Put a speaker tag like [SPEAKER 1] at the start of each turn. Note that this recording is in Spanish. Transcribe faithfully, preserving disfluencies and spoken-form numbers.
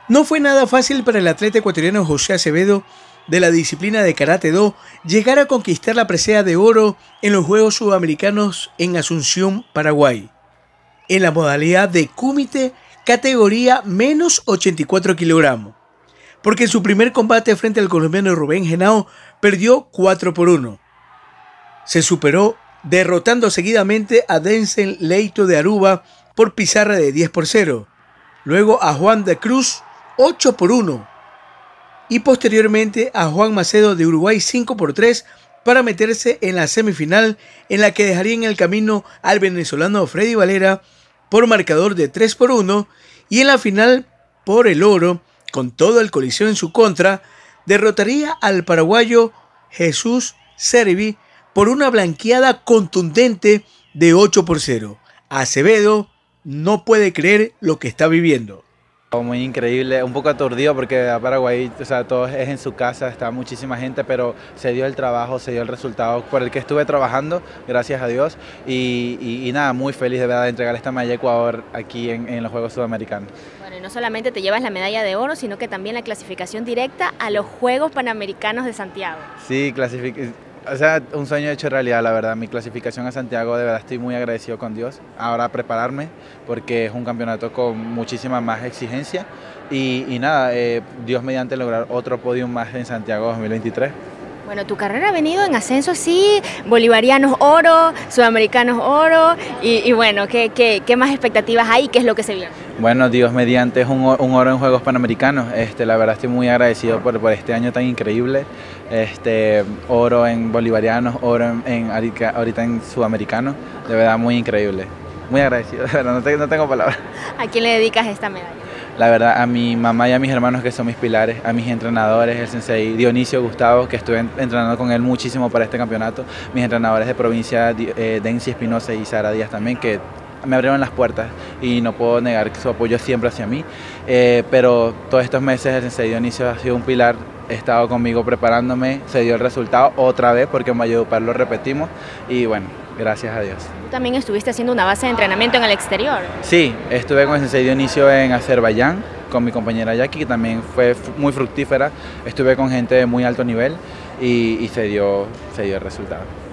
[SPEAKER 1] No fue nada fácil para el atleta ecuatoriano José Acevedo, de la disciplina de Karate-Do, llegar a conquistar la presea de oro en los Juegos Sudamericanos en Asunción, Paraguay, en la modalidad de Kumite, categoría menos ochenta y cuatro kilogramos, porque en su primer combate frente al colombiano Rubén Henao perdió cuatro por uno. Se superó derrotando seguidamente a Denzel Leito de Aruba por pizarra de diez por cero, luego a Juan de Cruz ocho por uno y posteriormente a Juan Macedo de Uruguay cinco por tres para meterse en la semifinal, en la que dejaría en el camino al venezolano Freddy Valera por marcador de tres por uno, y en la final por el oro, con todo el Coliseo en su contra, derrotaría al paraguayo Jesús Servi por una blanqueada contundente de ocho por cero. Acevedo no puede creer lo que está viviendo.
[SPEAKER 2] Muy increíble, un poco aturdido porque a Paraguay, o sea, todo es en su casa, está muchísima gente, pero se dio el trabajo, se dio el resultado por el que estuve trabajando, gracias a Dios, y, y, y nada, muy feliz de verdad de entregar esta medalla a Ecuador aquí en, en los Juegos Sudamericanos.
[SPEAKER 3] Bueno, y no solamente te llevas la medalla de oro, sino que también la clasificación directa a los Juegos Panamericanos de Santiago.
[SPEAKER 2] Sí, clasific O sea, un sueño hecho realidad, la verdad. Mi clasificación a Santiago, de verdad estoy muy agradecido con Dios. Ahora a prepararme, porque es un campeonato con muchísima más exigencia. Y, y nada, eh, Dios mediante lograr otro podium más en Santiago dos mil veintitrés.
[SPEAKER 3] Bueno, tu carrera ha venido en ascenso así, bolivarianos oro, sudamericanos oro, y, y bueno, ¿qué, qué, ¿qué más expectativas hay? ¿Qué es lo que se viene?
[SPEAKER 2] Bueno, Dios mediante es un, un oro en Juegos Panamericanos. Este, la verdad estoy muy agradecido por, por este año tan increíble. Este, oro en bolivarianos, oro en, en ahorita en sudamericanos, de verdad muy increíble. Muy agradecido, de verdad, no, te, no tengo palabras.
[SPEAKER 3] ¿A quién le dedicas esta medalla?
[SPEAKER 2] La verdad, a mi mamá y a mis hermanos, que son mis pilares, a mis entrenadores, el sensei Dionisio Gustavo, que estuve entrenando con él muchísimo para este campeonato, mis entrenadores de provincia, eh, Densi Espinosa y Sara Díaz también, que me abrieron las puertas y no puedo negar su apoyo siempre hacia mí, eh, pero todos estos meses el sensei Dionisio ha sido un pilar, he estado conmigo preparándome, se dio el resultado otra vez porque en Valledupar lo repetimos y bueno, gracias a Dios.
[SPEAKER 3] ¿Tú también estuviste haciendo una base de entrenamiento en el exterior?
[SPEAKER 2] Sí, estuve con el sensei Dionisio en Azerbaiyán, con mi compañera Jackie, que también fue muy fructífera, estuve con gente de muy alto nivel y, y se dio, se dio el resultado.